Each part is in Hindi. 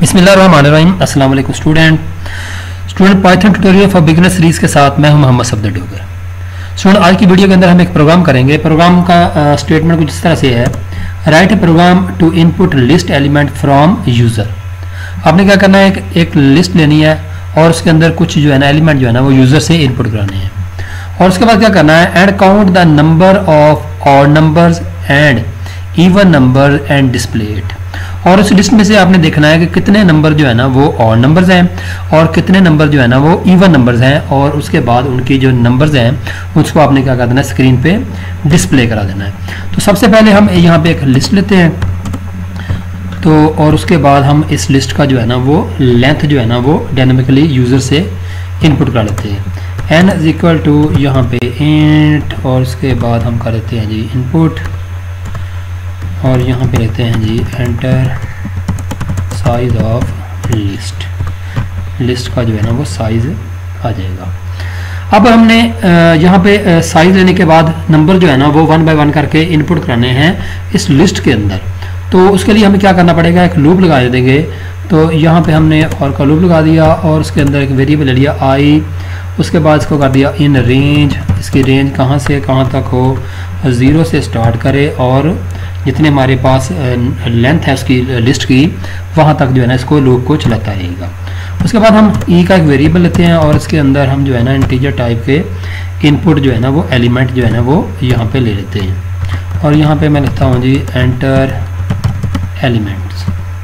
बिस्मिल्लाहिर्रहमानिर्रहीम। अस्सलाम वालेकुम student python tutorial for beginner series के साथ मैं हूं मोहम्मद सफदर डोगर। स्टूडेंट आज की वीडियो के अंदर हम एक प्रोग्राम करेंगे। प्रोग्राम का स्टेटमेंट कुछ इस तरह से है, write a program to input list element from user. आपने क्या करना है, एक लिस्ट लेनी है और उसके अंदर कुछ जो है ना एलिमेंट जो है ना वो यूज़र से इनपुट कराने हैं। और उसके बाद क्या करना है, and count the number of odd numbers and even number and display it. और उस लिस्ट में से आपने देखना है कि कितने नंबर जो है ना वो ऑड नंबर्स हैं और कितने नंबर जो है ना वो इवन नंबर्स हैं, और उसके बाद उनकी जो नंबर्स हैं उसको आपने क्या कर देना है, स्क्रीन पे डिस्प्ले करा देना है। तो सबसे पहले हम यहाँ पे एक लिस्ट लेते हैं तो, और उसके बाद हम इस लिस्ट का जो है ना वो लेंथ जो है ना वो डायनामिकली यूज़र से इनपुट करा लेते हैं। n इज इक्वल टू यहाँ पे इंट, और उसके बाद हम कर देते हैं जी इनपुट, और यहाँ पे लेते हैं जी एंटर साइज ऑफ लिस्ट का जो है ना वो साइज आ जाएगा। अब हमने यहाँ पे साइज लेने के बाद नंबर जो है ना वो 1 बाय 1 करके इनपुट कराने हैं इस लिस्ट के अंदर। तो उसके लिए हमें क्या करना पड़ेगा, एक लूप लगा देंगे। तो यहाँ पे हमने और का लूप लगा दिया और उसके अंदर एक वेरिएबल ले लिया आई, उसके बाद इसको कर दिया इन रेंज। इसकी रेंज कहाँ से कहाँ तक हो, 0 से स्टार्ट करे और जितने हमारे पास लेंथ है उसकी लिस्ट की वहाँ तक जो है ना इसको लूप को चलाता रहेगा। उसके बाद हम ई का एक वेरिएबल लेते हैं और इसके अंदर हम जो है ना इंटीजर टाइप के इनपुट जो है ना वो एलिमेंट जो है ना वो यहाँ पे ले लेते हैं। और यहाँ पे मैं लिखता हूँ जी एंटर एलिमेंट्स,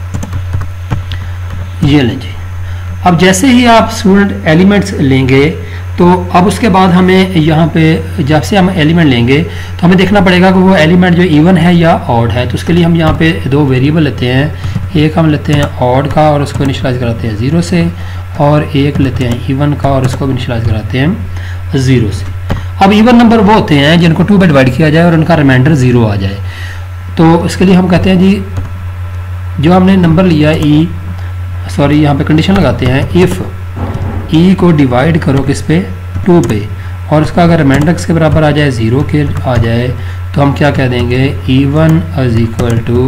ये लें जी। अब जैसे ही आप स्टूडेंट एलिमेंट्स लेंगे तो अब उसके बाद हमें यहाँ पे जब से हम एलिमेंट लेंगे तो हमें देखना पड़ेगा कि वो एलिमेंट जो इवन है या ऑड है। तो उसके लिए हम यहाँ पे दो वेरिएबल लेते हैं, एक हम लेते हैं ऑड का और उसको इनिशियलाइज कराते हैं 0 से, और एक लेते हैं इवन का और उसको इनिशियलाइज कराते हैं 0 से। अब इवन नंबर वो होते हैं जिनको 2 बाय डिवाइड किया जाए और उनका रिमाइंडर 0 आ जाए। तो इसके लिए हम कहते हैं जी जो हमने नंबर लिया यहाँ पे कंडीशन लगाते हैं, इफ़ ई को डिवाइड करो किस पे, 2 पे, और उसका अगर रिमाइंडर किसके बराबर आ जाए 0 के आ जाए तो हम क्या कह देंगे, even is equal to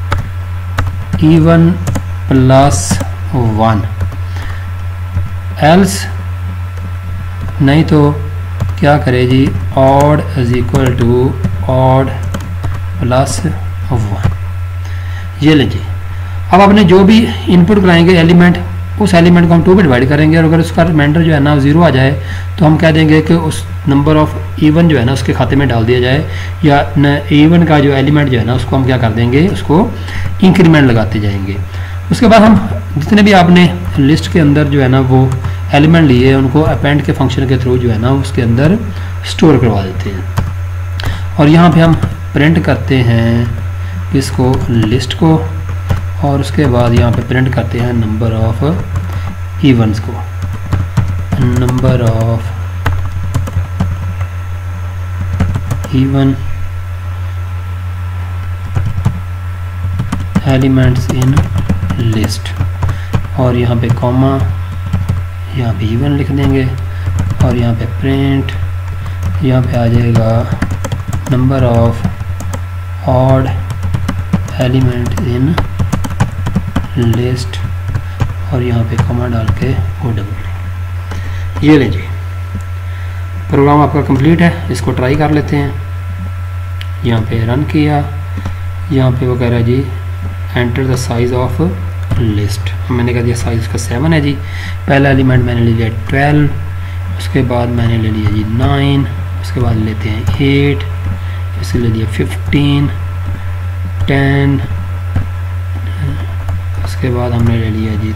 even plus 1, else नहीं तो क्या करे जी odd is equal to odd plus 1। ये ले जी। अब आपने जो भी इनपुट कराएंगे एलिमेंट, उस एलिमेंट को हम 2 पे डिवाइड करेंगे और अगर उसका रिमाइंडर जो है ना 0 आ जाए तो हम कह देंगे कि उस नंबर ऑफ इवन जो है ना उसके खाते में डाल दिया जाए, या न इवन का जो एलिमेंट जो है ना उसको हम क्या कर देंगे, उसको इंक्रीमेंट लगाते जाएंगे। उसके बाद हम जितने भी आपने लिस्ट के अंदर जो है ना वो एलिमेंट लिए उनको अपेंड के फंक्शन के थ्रू जो है ना उसके अंदर स्टोर करवा देते हैं। और यहाँ पर हम प्रिंट करते हैं इसको लिस्ट को, और उसके बाद यहाँ पे प्रिंट करते हैं नंबर ऑफ इवन्स को, number of even elements in list, और यहाँ पे कॉमा, यहाँ पे इवन लिख देंगे और यहाँ पे प्रिंट, यहाँ पे आ जाएगा number of odd element in list, और यहाँ पे कॉमा डाल के ओ डबल। ये ले जी, प्रोग्राम आपका कंप्लीट है। इसको ट्राई कर लेते हैं। यहाँ पे रन किया, यहाँ पे वो कह रहा है जी enter the size of list. मैंने कह दिया साइज उसका 7 है जी। पहला एलिमेंट मैंने ले लिया 12, उसके बाद मैंने ले लिया जी 9, उसके बाद लेते हैं 8, इसके ले लिया 15, 10, उसके बाद हमने ले लिया जी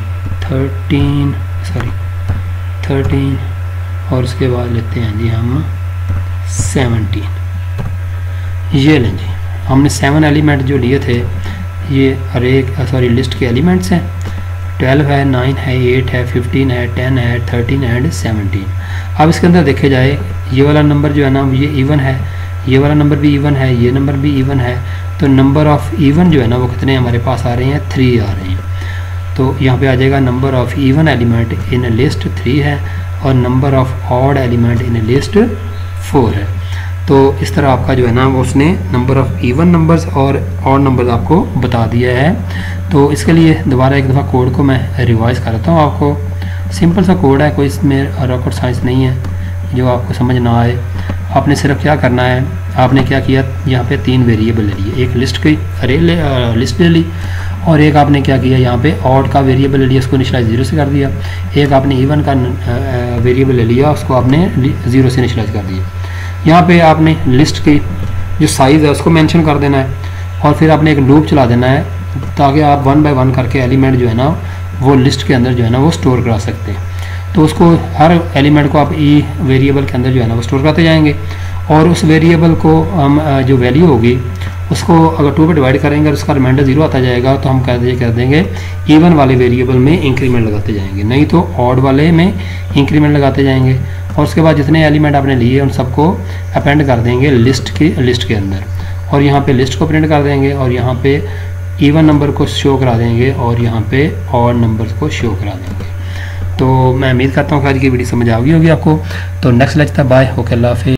13, और उसके बाद लेते हैं जी हम 17। ये लें जी, हमने 7 एलिमेंट जो लिए थे ये लिस्ट के एलिमेंट्स हैं। 12 है, 9 है, 8 है, 15 है, 10 है, 13 एंड 17। अब इसके अंदर देखे जाए ये वाला नंबर जो है ना ये इवन है, ये वाला नंबर भी इवन है, ये नंबर भी इवन है। तो नंबर ऑफ इवन जो है ना वो कितने हमारे पास आ रहे हैं, 3 आ रहे हैं। तो यहाँ पे आ जाएगा number of even element in list 3 है और number of odd element in list 4 है। तो इस तरह आपका जो है ना वो उसने नंबर ऑफ़ इवन नंबर्स और ऑड नंबर्स आपको बता दिया है। तो इसके लिए दोबारा एक दफ़ा कोड को मैं रिवाइज़ करता हूँ आपको। सिंपल सा कोड है, कोई इसमें रॉकेट साइंस नहीं है जो आपको समझ ना आए। आपने सिर्फ क्या करना है, आपने क्या किया, यहाँ पे 3 वेरिएबल ले लिए, एक लिस्ट की लिस्ट ले ली, और एक आपने क्या किया यहाँ पे ऑड का वेरिएबल ले लिया, उसको इनिशियलाइज 0 से कर दिया। एक आपने इवन का वेरिएबल ले लिया, उसको आपने 0 से इनिशियलाइज कर दिया। यहाँ पे आपने लिस्ट की जो साइज़ है उसको मेंशन कर देना है, और फिर आपने एक लूप चला देना है ताकि आप 1 बाय 1 करके एलिमेंट जो है ना वो लिस्ट के अंदर जो है ना वो स्टोर करा सकते हैं। तो उसको हर एलिमेंट को आप ई वेरिएबल के अंदर जो है ना वो स्टोर करते जाएंगे, और उस वेरिएबल को हम जो वैल्यू होगी उसको अगर 2 पे डिवाइड करेंगे और उसका रिमाइंडर 0 आता जाएगा तो हम कह देंगे इवन वाले वेरिएबल में इंक्रीमेंट लगाते जाएंगे, नहीं तो ऑड वाले में इंक्रीमेंट लगाते जाएंगे। और उसके बाद जितने एलिमेंट आपने लिए उन सबको अपेंड कर देंगे लिस्ट के अंदर, और यहाँ पे लिस्ट को प्रिंट कर देंगे, और यहाँ पे इवन नंबर को शो करा देंगे, और यहाँ पे ऑड नंबर्स को शो करा देंगे। तो मैं उम्मीद करता हूँ कि आज की वीडियो समझ आ गई होगी आपको। तो नेक्स्ट लेक्चर, बाय, ओके, अल्लाह हाफिज़।